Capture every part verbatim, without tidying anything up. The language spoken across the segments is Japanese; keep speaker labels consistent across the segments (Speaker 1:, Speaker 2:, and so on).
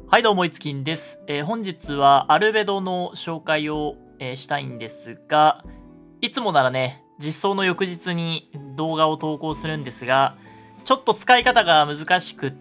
Speaker 1: はいどうも、いつきんです。えー本日はアルベドの紹介を、えーしたいんですが、いつもならね、実装の翌日に動画を投稿するんですが、ちょっと使い方が難しくって、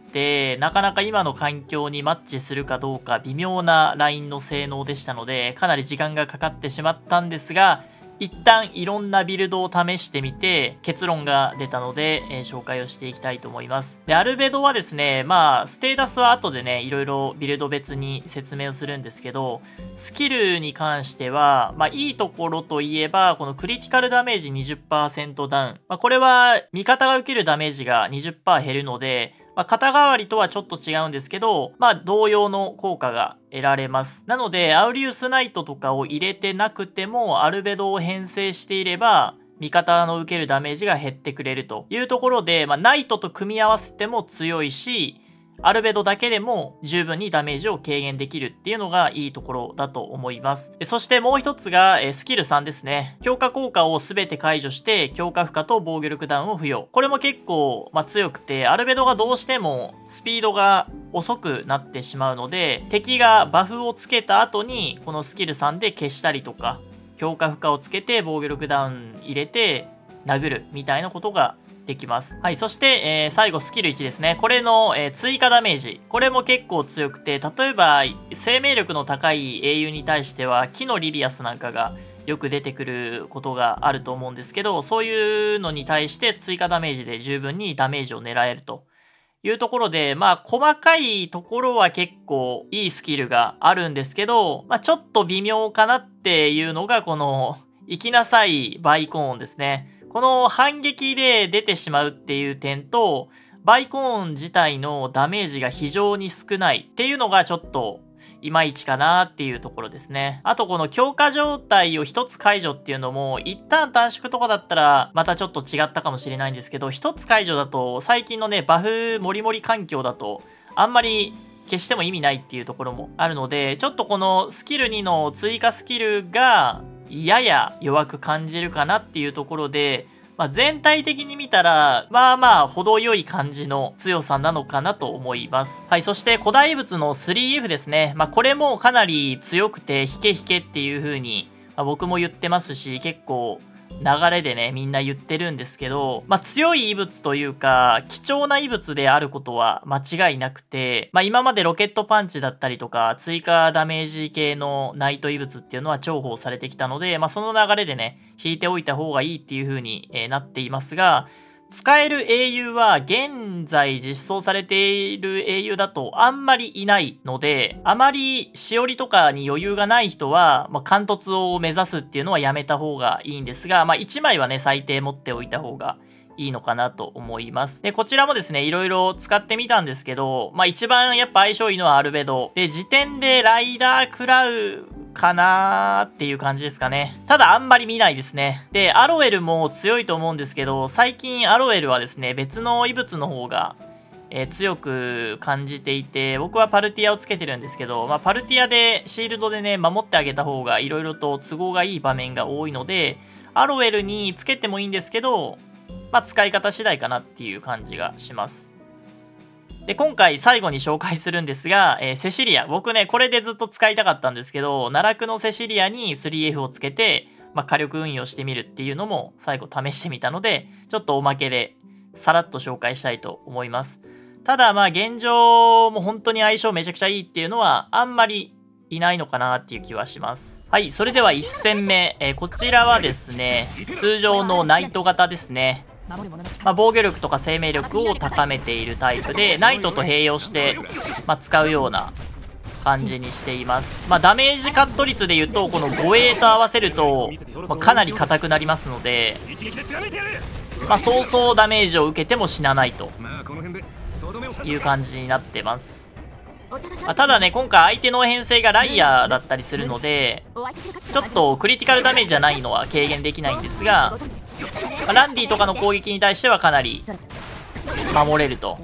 Speaker 1: なかなか今の環境にマッチするかどうか微妙なラインの性能でしたので、かなり時間がかかってしまったんですが、一旦いろんなビルドを試してみて結論が出たので、えー紹介をしていきたいと思います。で、アルベドはですね、まあ、ステータスは後でね、いろいろビルド別に説明をするんですけど、スキルに関しては、まあ、いいところといえば、このクリティカルダメージ にじゅっパーセント ダウン。まあ、これは味方が受けるダメージが にじゅっパーセント 減るので、まあ、肩代わりとはちょっと違うんですけど、まあ、同様の効果が得られます。なので、アウリウスナイトとかを入れてなくても、アルベドを編成していれば、味方の受けるダメージが減ってくれるというところで、まあ、ナイトと組み合わせても強いし、アルベドだけでも十分にダメージを軽減できるっていうのがいいところだと思います。そしてもう一つが、えー、スキルさんですね。強化効果を全て解除して、強化負荷と防御力ダウンを付与。これも結構、まあ、強くて、アルベドがどうしてもスピードが遅くなってしまうので、敵がバフをつけた後に、このスキルさんで消したりとか、強化負荷をつけて防御力ダウン入れて殴るみたいなことができます。はい。そして、えー、最後スキルいちですね。これの、えー、追加ダメージ。これも結構強くて、例えば生命力の高い英雄に対しては木のリリアスなんかがよく出てくることがあると思うんですけど、そういうのに対して追加ダメージで十分にダメージを狙えるというところで、まあ細かいところは結構いいスキルがあるんですけど、まあちょっと微妙かなっていうのがこの生きなさいバイコーンですね。この反撃で出てしまうっていう点と、バイコーン自体のダメージが非常に少ないっていうのがちょっといまいちかなっていうところですね。あとこの強化状態を一つ解除っていうのも、一旦短縮とかだったらまたちょっと違ったかもしれないんですけど、一つ解除だと最近のね、バフモリモリ環境だとあんまり消しても意味ないっていうところもあるので、ちょっとこのスキルにの追加スキルがやや弱く感じるかなっていうところで、まあ、全体的に見たら、まあまあ、程よい感じの強さなのかなと思います。はい、そして古代物の スリーエフ ですね。まあ、これもかなり強くて、引け引けっていう風に、まあ、僕も言ってますし、結構、流れでね、みんな言ってるんですけど、まあ、強い異物というか、貴重な異物であることは間違いなくて、まあ、今までロケットパンチだったりとか、追加ダメージ系のナイト異物っていうのは重宝されてきたので、まあ、その流れでね、引いておいた方がいいっていう風に、えー、なっていますが、使える英雄は現在実装されている英雄だとあんまりいないので、あまりしおりとかに余裕がない人は、まあ、貫突を目指すっていうのはやめた方がいいんですが、まあ、いちまいはね、最低持っておいた方がいいのかなと思います。で、こちらもですね、いろいろ使ってみたんですけど、まあ一番やっぱ相性いいのはアルベド。で、時点でライダー食らうかなーっていう感じですかね。ただあんまり見ないですね。で、アロエルも強いと思うんですけど、最近アロエルはですね、別の異物の方が、えー強く感じていて、僕はパルティアをつけてるんですけど、まあ、パルティアでシールドでね、守ってあげた方がいろいろと都合がいい場面が多いので、アロエルにつけてもいいんですけど、まあ、使い方次第かなっていう感じがします。で、今回最後に紹介するんですが、えーセシリア。僕ね、これでずっと使いたかったんですけど、奈落のセシリアに スリーエフ をつけて、まあ、火力運用してみるっていうのも最後試してみたので、ちょっとおまけでさらっと紹介したいと思います。ただ、まあ、現状も本当に相性めちゃくちゃいいっていうのは、あんまりいないのかなっていう気はします。はい、それではいち戦目。えーこちらはですね、通常のナイト型ですね。まあ、防御力とか生命力を高めているタイプで、ナイトと併用して、まあ、使うような感じにしています。まあ、ダメージカット率で言うと、この護衛と合わせると、まあ、かなり硬くなりますので、まあ、そうそうダメージを受けても死なないという感じになってます。まあ、ただね、今回相手の編成がライアーだったりするので、ちょっとクリティカルダメージじゃないのは軽減できないんですが、まあ、ランディとかの攻撃に対してはかなり守れると。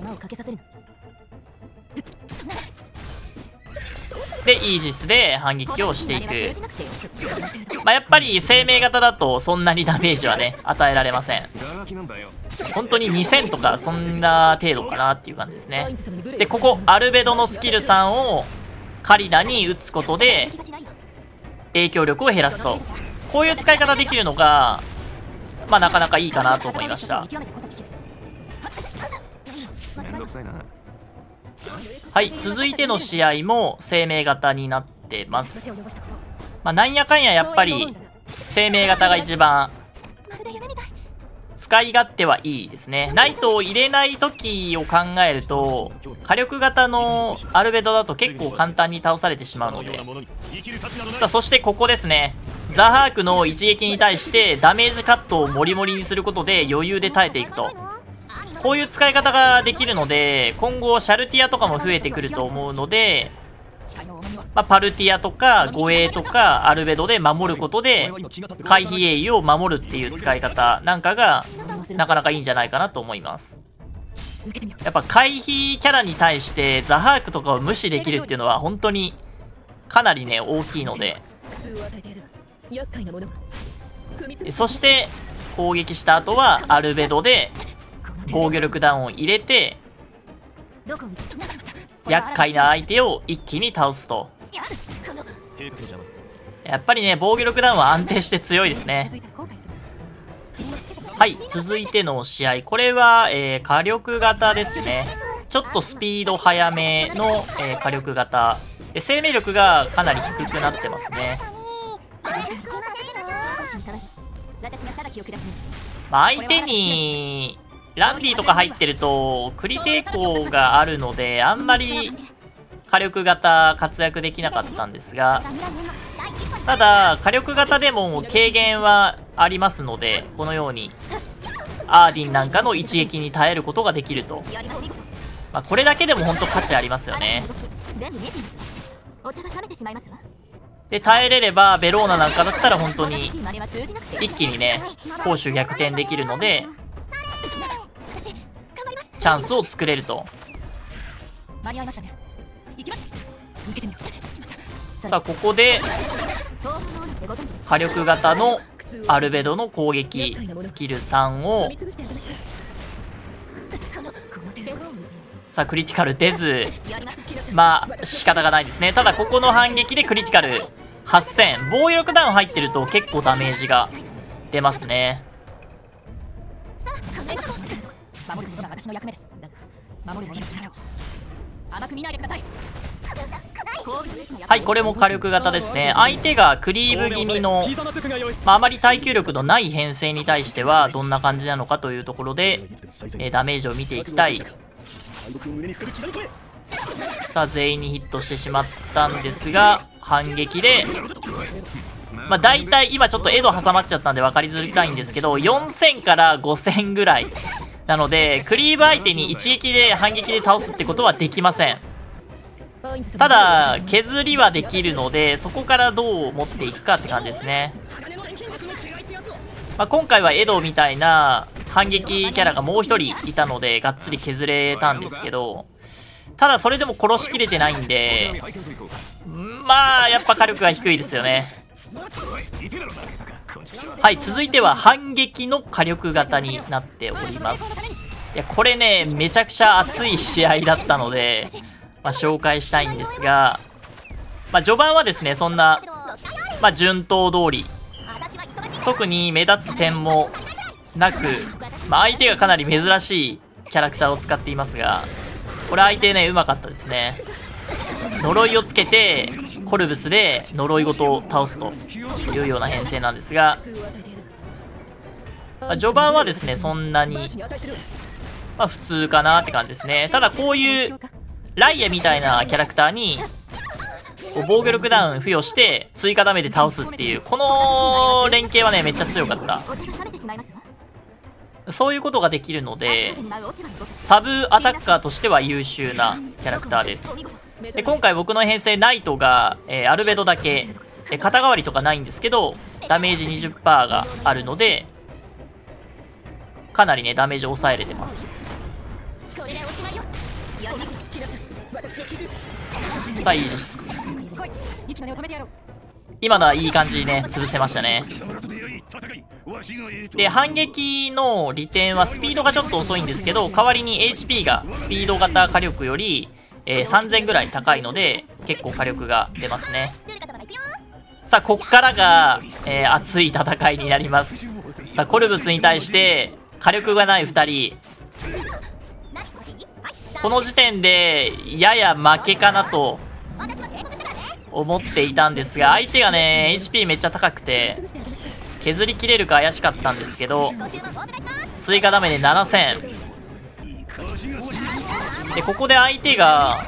Speaker 1: で、イージスで反撃をしていく。まあ、やっぱり生命型だとそんなにダメージはね、与えられません。 本当ににせんとかそんな程度かなっていう感じですね。でここアルベドのスキルさんをカリナに打つことで影響力を減らすと、こういう使い方できるのがまあなかなかいいかなと思いました。はい、続いての試合も生命型になってます。まあ、なんやかんややっぱり生命型が一番使い勝手はいいですね。ナイトを入れない時を考えると火力型のアルベドだと結構簡単に倒されてしまうので、さあそしてここですね。ザハークの一撃に対してダメージカットをモリモリにすることで余裕で耐えていくと、こういう使い方ができるので今後シャルティアとかも増えてくると思うので、まあ、パルティアとか護衛とかアルベドで守ることで回避英雄を守るっていう使い方なんかがなかなかいいんじゃないかなと思います。やっぱ回避キャラに対してザハークとかを無視できるっていうのは本当にかなりね大きいので、そして攻撃した後はアルベドで防御力ダウンを入れて厄介な相手を一気に倒すと。やっぱりね防御力ダウンは安定して強いですね。はい、続いての試合、これは、えー、火力型ですね。ちょっとスピード速めの、えー、火力型で生命力がかなり低くなってますね。まあ、相手にランディとか入ってるとクリ抵抗があるのであんまり火力型活躍できなかったんですが、ただ火力型でも軽減はありますので、このようにアーディンなんかの一撃に耐えることができると、まあ、これだけでも本当価値ありますよね。で耐えれればベローナなんかだったら本当に一気にね攻守逆転できるのでチャンスを作れると。さあここで火力型のアルベドの攻撃スキルさんをさあクリティカル出ず、まあ仕方がないですね。ただここの反撃でクリティカルはっせん、防御力ダウン入ってると結構ダメージが出ますね。はい、これも火力型ですね。相手がクリーブ気味の、まあ、あまり耐久力のない編成に対してはどんな感じなのかというところで、えー、ダメージを見ていきたい。さあ全員にヒットしてしまったんですが反撃で、まあ大体今ちょっとエド挟まっちゃったんで分かりづらいんですけどよんせんからごせんぐらいなのでクリーブ相手に一撃で反撃で倒すってことはできません。ただ削りはできるのでそこからどう持っていくかって感じですね。まあ、今回はエドみたいな反撃キャラがもう一人いたのでがっつり削れたんですけど、ただそれでも殺しきれてないんでまあやっぱ火力が低いですよね。はい、続いては反撃の火力型になっております。いやこれねめちゃくちゃ熱い試合だったので、まあ、紹介したいんですが、まあ、序盤はですねそんな、まあ、順当通り特に目立つ点もなく、まあ、相手がかなり珍しいキャラクターを使っていますが、これ相手ねうまかったですね。呪いをつけてコルブスで呪いごと倒すというような編成なんですが、まあ、序盤はですねそんなに、まあ、普通かなって感じですね。ただこういうライエみたいなキャラクターに防御力ダウン付与して追加ダメで倒すっていうこの連携はねめっちゃ強かった。そういうことができるのでサブアタッカーとしては優秀なキャラクターです。で今回僕の編成ナイトが、えー、アルベドだけ、えー、肩代わりとかないんですけどダメージ にじゅっパーセント があるのでかなりねダメージを抑えれてます。さあいいです。今のはいい感じにね潰せましたね。 で、反撃の利点はスピードがちょっと遅いんですけど、代わりに エイチピー がスピード型火力より、えー、さんぜんぐらい高いので、結構火力が出ますね。さあ、こっからが、えー、熱い戦いになります。さあ、コルブスに対して、火力がないふたり。この時点で、やや負けかなと、思っていたんですが、相手がね、エイチピー めっちゃ高くて、削りきれるか怪しかったんですけど、追加ダメでななせん。で、ここで相手が、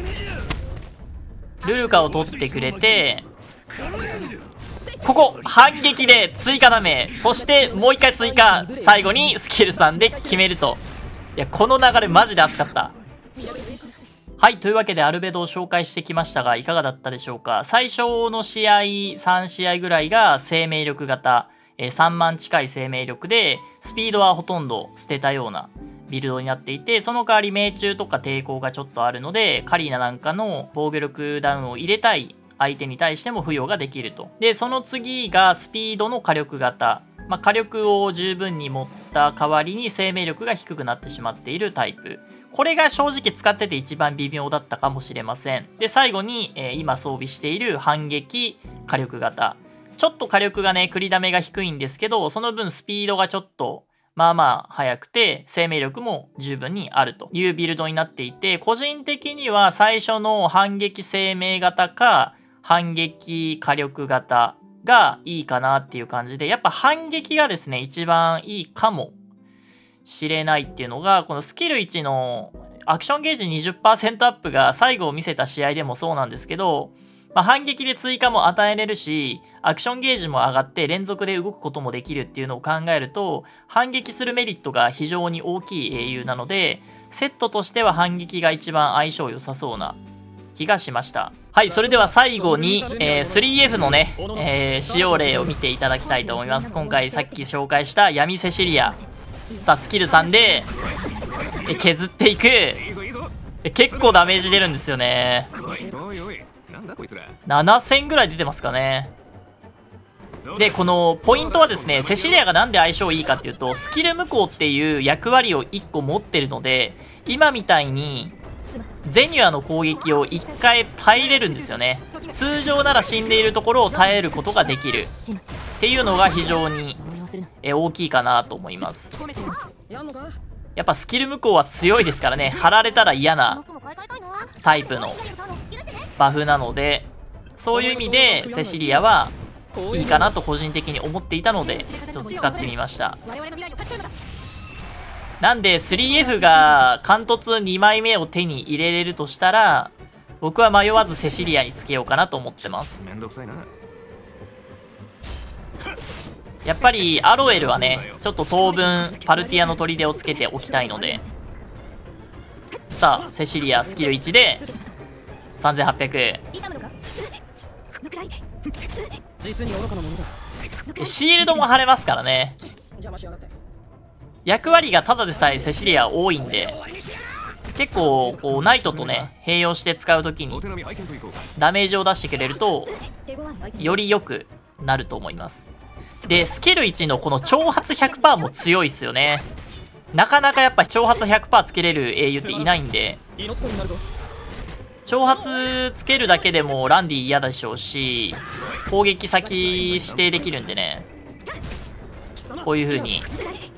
Speaker 1: ルルカを取ってくれて、ここ、反撃で追加ダメ。そしてもう一回追加。最後にスキルさんで決めると。いや、この流れマジで熱かった。はい、というわけでアルベドを紹介してきましたが、いかがだったでしょうか。最初の試合、さん試合ぐらいが生命力型、えー、さんまん近い生命力で、スピードはほとんど捨てたようなビルドになっていて、その代わり命中とか抵抗がちょっとあるので、カリーナなんかの防御力ダウンを入れたい相手に対しても付与ができると。で、その次がスピードの火力型。まあ、火力を十分に持った代わりに生命力が低くなってしまっているタイプ。これが正直使ってて一番微妙だったかもしれません。で、最後に、えー、今装備している反撃火力型。ちょっと火力がね、繰りダメが低いんですけど、その分スピードがちょっと、まあまあ速くて、生命力も十分にあるというビルドになっていて、個人的には最初の反撃生命型か、反撃火力型がいいかなっていう感じで、やっぱ反撃がですね、一番いいかもしれないっていうのが、このスキルいちのアクションゲージ にじゅっパーセント アップが最後を見せた試合でもそうなんですけど、まあ、反撃で追加も与えれるし、アクションゲージも上がって連続で動くこともできるっていうのを考えると、反撃するメリットが非常に大きい英雄なので、セットとしては反撃が一番相性良さそうな気がしました。はい、それでは最後に、えー、スリーエフ のね、えー、使用例を見ていただきたいと思います。今回さっき紹介した闇セシリア。さあ、スキルさんで、え削っていく。え結構ダメージ出るんですよね。ななせんぐらい出てますかね。で、このポイントはですね、セシリアがなんで相性いいかっていうと、スキル無効っていう役割をいっこ持ってるので、今みたいに、ゼニュアの攻撃をいっかい耐えれるんですよね。通常なら死んでいるところを耐えることができるっていうのが非常にえ大きいかなと思います。やっぱスキル無効は強いですからね。貼られたら嫌なタイプのバフなので、そういう意味でセシリアはいいかなと個人的に思っていたので、ちょっと使ってみました。なんで スリーエフ が貫突にまいめを手に入れれるとしたら、僕は迷わずセシリアにつけようかなと思ってます。やっぱりアロエルはね、ちょっと当分パルティアの砦をつけておきたいので、さあセシリアスキルいちでさんぜんはっぴゃく。シールドも貼れますからね。役割がただでさえセシリア多いんで、結構こうナイトとね併用して使うときにダメージを出してくれるとより良くなると思います。で、スキルいちのこの挑発 ひゃくパーセント も強いっすよね。なかなかやっぱ挑発 ひゃくパーセント つけれる英雄っていないんで、挑発つけるだけでもランディ嫌でしょうし、攻撃先指定できるんでね、こういう風に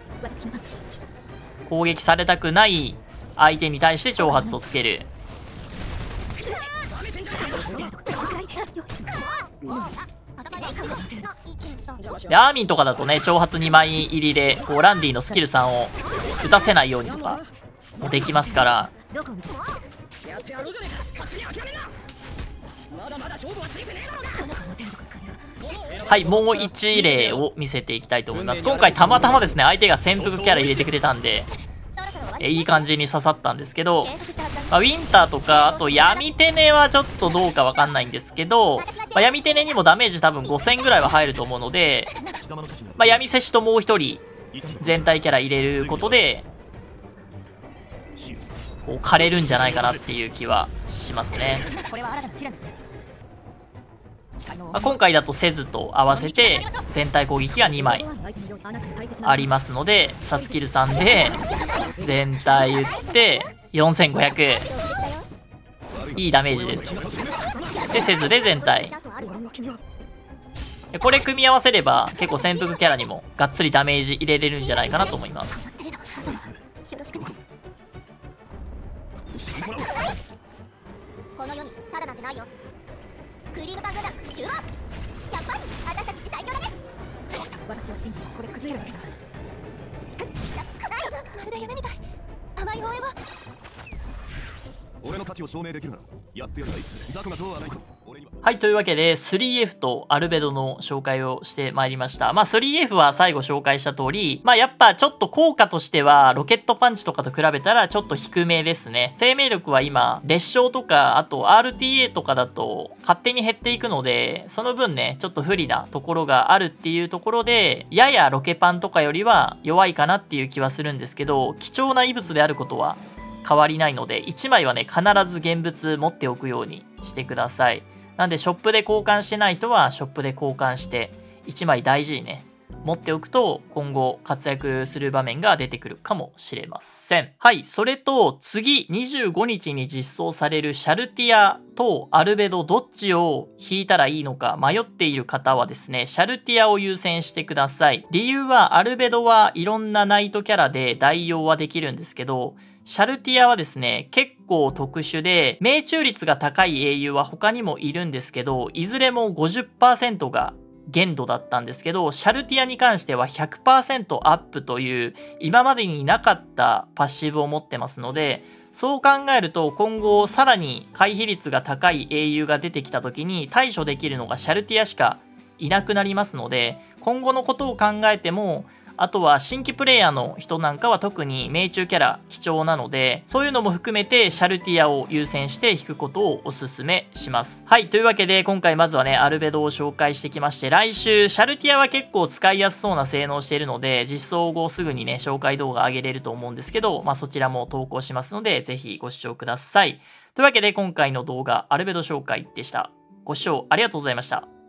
Speaker 1: 攻撃されたくない相手に対して挑発をつける。で、アーミンとかだとね、挑発にまい入りでこうランディのスキルさんを打たせないようにとかもできますから、はい、もういち例を見せていきたいと思います。今回たまたまですね、相手が潜伏キャラ入れてくれたんで、えいい感じに刺さったんですけど、まあ、ウィンターとか、あと闇テネはちょっとどうかわかんないんですけど、まあ、闇テネにもダメージ多分ごせんぐらいは入ると思うので、まあ、闇セシともう一人全体キャラ入れることで、こう枯れるんじゃないかなっていう気はしますね。 まあ、今回だとセズと合わせて全体攻撃がにまいありますので、サスキルさんで全体打ってよんせんごひゃく、いいダメージです。でセズで全体、これ組み合わせれば結構潜伏キャラにもがっつりダメージ入れれるんじゃないかなと思います。この世にタダなんてないよ。クリームパングダ中盤、やっぱり私たち最強だね。私を信じてこれ崩れるわけだ。まるで夢みたい。甘い応援は俺の価値を証明できるならやってやる。ザクがどうはないか。はい、というわけで スリーエフ とアルベドの紹介をしてまいりました。まあ スリーエフ は最後紹介した通り、まあやっぱちょっと効果としてはロケットパンチとかと比べたらちょっと低めですね。生命力は今列勝とかあと アールティーエー とかだと勝手に減っていくので、その分ねちょっと不利なところがあるっていうところで、ややロケパンとかよりは弱いかなっていう気はするんですけど、貴重な遺物であることは変わりないので、いちまいはね必ず現物持っておくようにしてください。なんでショップで交換してない人はショップで交換していちまい大事にね持っておくと今後活躍する場面が出てくるかもしれません。はい、それと次にじゅうごにちに実装されるシャルティアとアルベドどっちを引いたらいいのか迷っている方はですね、シャルティアを優先してください。理由はアルベドはいろんなナイトキャラで代用はできるんですけど、シャルティアはですね、結構特殊で、命中率が高い英雄は他にもいるんですけど、いずれも ごじゅっパーセント が限度だったんですけど、シャルティアに関しては ひゃくパーセント アップという今までになかったパッシブを持ってますので、そう考えると今後さらに回避率が高い英雄が出てきた時に対処できるのがシャルティアしかいなくなりますので、今後のことを考えても、あとは新規プレイヤーの人なんかは特に命中キャラ貴重なので、そういうのも含めてシャルティアを優先して引くことをお勧めします。はい、というわけで今回まずはね、アルベドを紹介してきまして、来週シャルティアは結構使いやすそうな性能をしているので、実装後すぐにね、紹介動画上げれると思うんですけど、まあそちらも投稿しますので、ぜひご視聴ください。というわけで今回の動画、アルベド紹介でした。ご視聴ありがとうございました。